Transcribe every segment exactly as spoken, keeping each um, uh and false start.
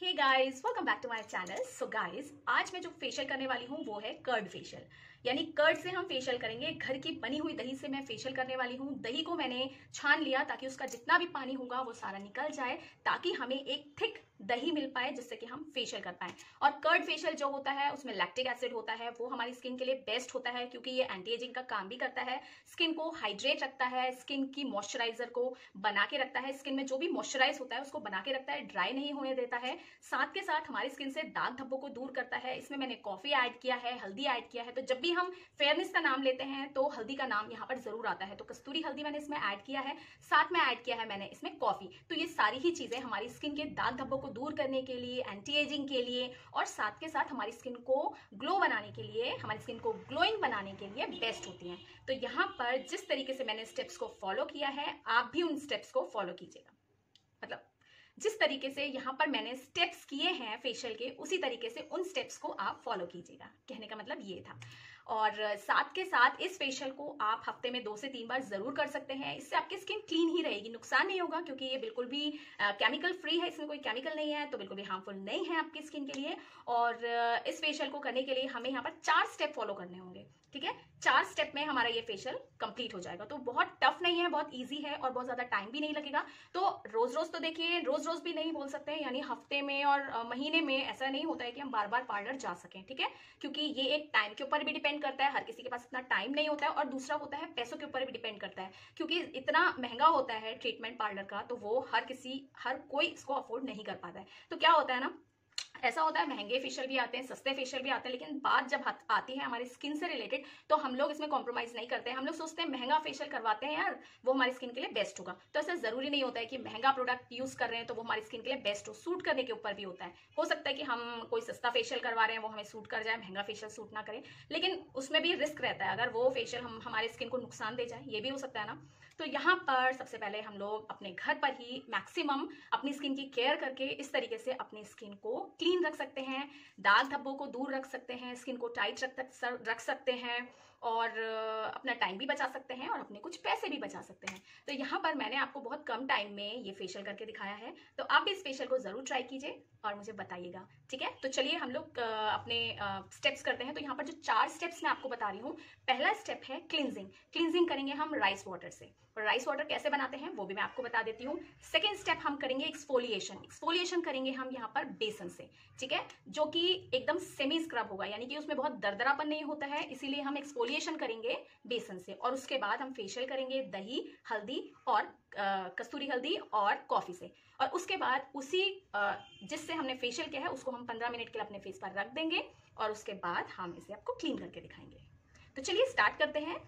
Hey guys, welcome back to my channel. So guys, आज मैं जो फेशियल करने वाली हूँ वो है कर्ड फेशियल। यानी कर्ड से हम फेशियल करेंगे। घर की बनी हुई दही से मैं फेशियल करने वाली हूँ। दही को मैंने छान लिया ताकि उसका जितना भी पानी होगा वो सारा निकल जाए, ताकि हमें एक थिक दही मिल पाए जिससे कि हम फेशियल कर पाए। और कर्ड फेशियल जो होता है उसमें लैक्टिक एसिड होता है, वो हमारी स्किन के लिए बेस्ट होता है क्योंकि ये एंटी एजिंग का काम भी करता है, स्किन को हाइड्रेट रखता है, स्किन की मॉइस्चराइजर को बना के रखता है, स्किन में जो भी मॉइस्चराइज होता है उसको बना के रखता है, ड्राई नहीं होने देता है। साथ के साथ हमारी स्किन से दाग धब्बों को दूर करता है। इसमें मैंने कॉफी ऐड किया है, हल्दी ऐड किया है। तो जब भी हम फेयरनेस का नाम लेते हैं तो हल्दी का नाम यहाँ पर जरूर आता है। तो कस्तूरी हल्दी मैंने इसमें ऐड किया है, साथ में ऐड किया है मैंने इसमें कॉफी। तो ये सारी ही चीजें हमारी स्किन के दाग धब्बों को दूर करने के लिए, एंटी एजिंग के लिए और साथ के साथ हमारी स्किन को ग्लो बनाने के लिए, हमारी स्किन को ग्लोइंग बनाने के लिए बेस्ट होती हैं। तो यहाँ पर जिस तरीके से मैंने स्टेप्स को फॉलो किया है, आप भी उन स्टेप्स को फॉलो कीजिएगा। मतलब जिस तरीके से यहाँ पर मैंने स्टेप्स किए हैं फेशियल के, उसी तरीके से उन स्टेप्स को आप फॉलो कीजिएगा। कहने का मतलब ये था। और साथ के साथ इस फेशियल को आप हफ्ते में दो से तीन बार जरूर कर सकते हैं। इससे आपकी स्किन क्लीन ही रहेगी, नुकसान नहीं होगा क्योंकि ये बिल्कुल भी केमिकल फ्री है, इसमें कोई केमिकल नहीं है, तो बिल्कुल भी हार्मफुल नहीं है आपकी स्किन के लिए। और इस फेशियल को करने के लिए हमें यहाँ पर चार स्टेप फॉलो करने होंगे। ठीक है, चार स्टेप में हमारा ये फेशियल कंप्लीट हो जाएगा। तो बहुत टफ नहीं है, बहुत इजी है और बहुत ज्यादा टाइम भी नहीं लगेगा। तो रोज रोज तो देखिए, रोज रोज भी नहीं बोल सकते हैं, यानी हफ्ते में और महीने में ऐसा नहीं होता है कि हम बार बार पार्लर जा सकें। ठीक है, क्योंकि ये एक टाइम के ऊपर भी डिपेंड करता है, हर किसी के पास इतना टाइम नहीं होता है। और दूसरा होता है पैसों के ऊपर भी डिपेंड करता है, क्योंकि इतना महंगा होता है ट्रीटमेंट पार्लर का, तो वो हर किसी हर कोई इसको अफोर्ड नहीं कर पाता है। तो क्या होता है ना, ऐसा होता है महंगे फेशियल भी आते हैं, सस्ते फेशियल भी आते हैं, लेकिन बात जब आती है हमारी स्किन से रिलेटेड तो हम लोग इसमें कॉम्प्रोमाइज नहीं करते हैं। हम लोग सोचते हैं महंगा फेशियल करवाते हैं यार, वो हमारी स्किन के लिए बेस्ट होगा। तो ऐसा जरूरी नहीं होता है कि महंगा प्रोडक्ट यूज कर रहे हैं तो वो हमारी स्किन के लिए बेस्ट हो। सूट करने के ऊपर भी होता है। हो सकता है कि हम कोई सस्ता फेशियल करवा रहे हैं, वो हमें सूट कर जाए, महंगा फेशियल सूट ना करे, लेकिन उसमें भी रिस्क रहता है। अगर वो फेशियल हम हमारे स्किन को नुकसान दे जाए, ये भी हो सकता है ना। तो यहाँ पर सबसे पहले हम लोग अपने घर पर ही मैक्सिमम अपनी स्किन की केयर करके इस तरीके से अपनी स्किन को क्लीन रख सकते हैं, दाग धब्बों को दूर रख सकते हैं, स्किन को टाइट रख रख सकते हैं और अपना टाइम भी बचा सकते हैं और अपने कुछ पैसे भी बचा सकते हैं। तो यहाँ पर मैंने आपको बहुत कम टाइम में ये फेशियल करके दिखाया है, तो आप भी इस फेशियल को जरूर ट्राई कीजिए और मुझे बताइएगा। ठीक है, तो चलिए हम लोग अपने स्टेप्स करते हैं। तो यहाँ पर जो चार स्टेप्स मैं आपको बता रही हूँ, पहला स्टेप है क्लींजिंग। क्लींजिंग करेंगे हम राइस वाटर से, और राइस वाटर कैसे बनाते हैं वो भी मैं आपको बता देती हूँ। सेकेंड स्टेप हम करेंगे एक्सफोलिएशन। एक्सफोलिएशन करेंगे हम यहाँ पर बेसन से, ठीक है, जो कि एकदम सेमी स्क्रब होगा, यानी कि उसमें बहुत दरदरापन नहीं होता है, इसीलिए हम एक्सफोलिएशन करेंगे बेसन से। और उसके बाद हम फेशियल करेंगे दही, हल्दी और आ, कस्तूरी हल्दी और कॉफी से। और उसके बाद उसी आ, जिससे हमने फेशियल किया है उसको हम पंद्रह मिनट के लिए अपने फेस पर रख देंगे और उसके बाद हम इसे आपको क्लीन करके दिखाएंगे। तो चलिए स्टार्ट करते हैं।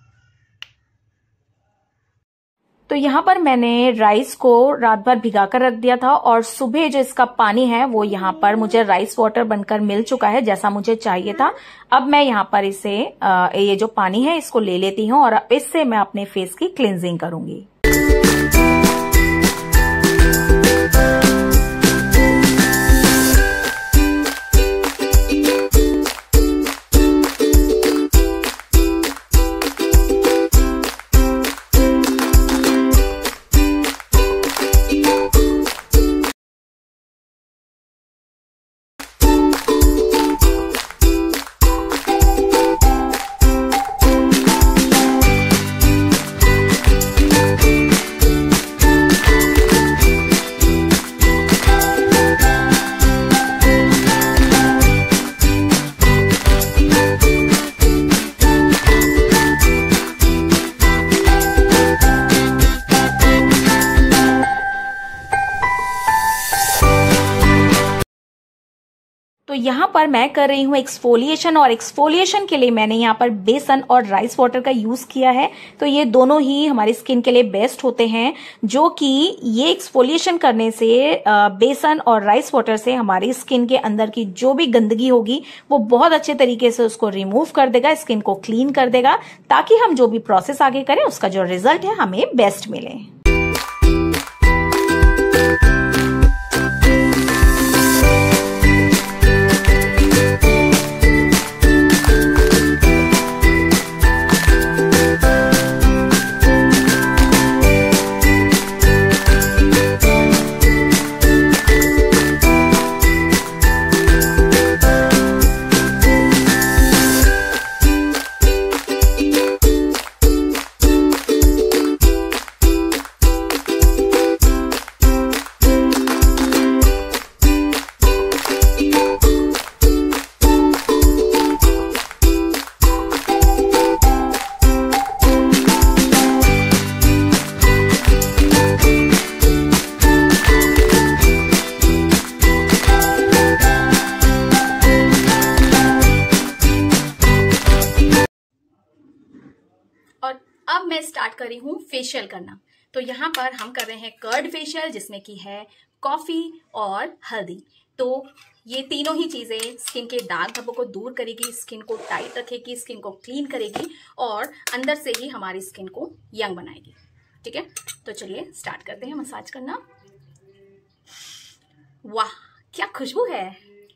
तो यहाँ पर मैंने राइस को रात भर भिगा कर रख दिया था और सुबह जो इसका पानी है वो यहाँ पर मुझे राइस वाटर बनकर मिल चुका है जैसा मुझे चाहिए था। अब मैं यहाँ पर इसे ये जो पानी है इसको ले लेती हूँ और इससे मैं अपने फेस की क्लींजिंग करूंगी। तो यहाँ पर मैं कर रही हूँ एक्सफोलिएशन, और एक्सफोलिएशन के लिए मैंने यहाँ पर बेसन और राइस वाटर का यूज किया है। तो ये दोनों ही हमारी स्किन के लिए बेस्ट होते हैं, जो कि ये एक्सफोलिएशन करने से बेसन और राइस वाटर से हमारी स्किन के अंदर की जो भी गंदगी होगी वो बहुत अच्छे तरीके से उसको रिमूव कर देगा, स्किन को क्लीन कर देगा, ताकि हम जो भी प्रोसेस आगे करें उसका जो रिजल्ट है हमें बेस्ट मिले। कर रही हूँ फेशियल करना। तो यहाँ पर हम कर रहे हैं कर्ड फेशियल, जिसमें की है कॉफी और हल्दी। तो ये तीनों ही चीजें स्किन के दाग धब्बों को दूर करेगी, स्किन को टाइट रखेगी, स्किन को क्लीन करेगी और अंदर से ही हमारी स्किन को यंग बनाएगी। ठीक है, तो चलिए स्टार्ट करते हैं मसाज करना। वाह, क्या खुशबू है।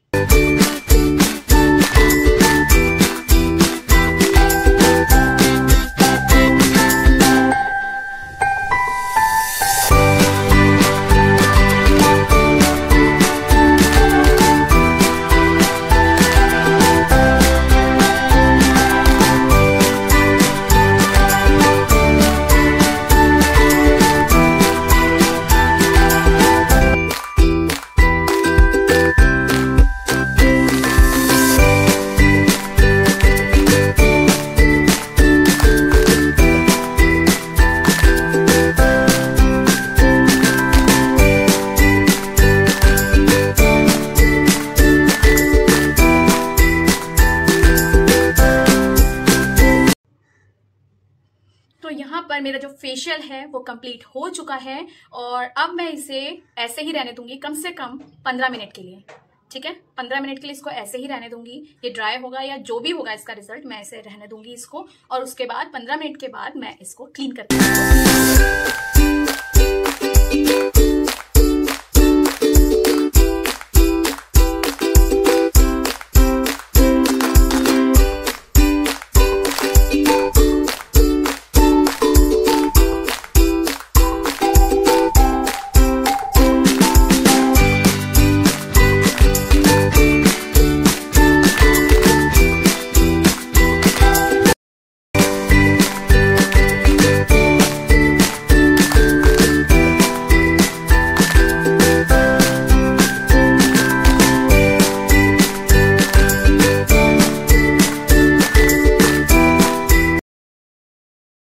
तो यहाँ पर मेरा जो फेशियल है वो कंप्लीट हो चुका है और अब मैं इसे ऐसे ही रहने दूंगी कम से कम पंद्रह मिनट के लिए। ठीक है, पंद्रह मिनट के लिए इसको ऐसे ही रहने दूंगी। ये ड्राई होगा या जो भी होगा इसका रिजल्ट, मैं ऐसे रहने दूंगी इसको और उसके बाद पंद्रह मिनट के बाद मैं इसको क्लीन करती हूँ।